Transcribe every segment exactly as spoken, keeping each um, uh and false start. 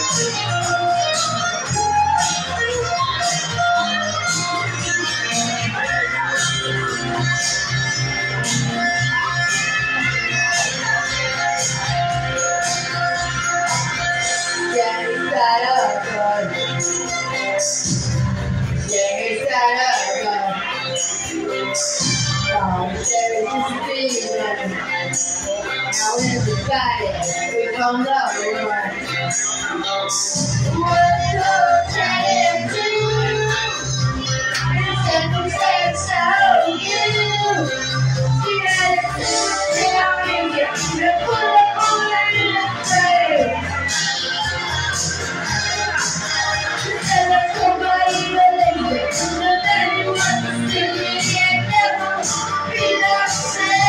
Now everybody, we don't know what we're trying to do. It's a mistake, so you get it down and get to put it on in the trail. And there's somebody believe it, but then you want to see me and never be the same.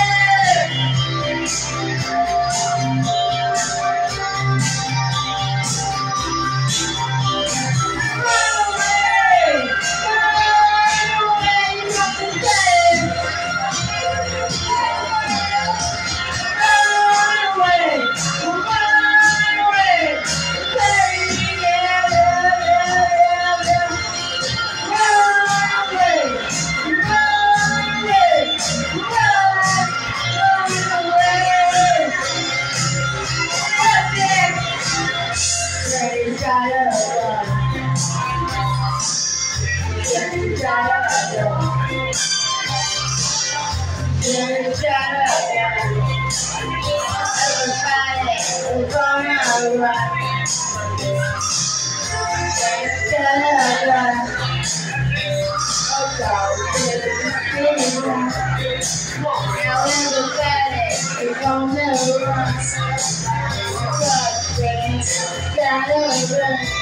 Everybody is gonna run. Now everybody is gonna run. Gotta run.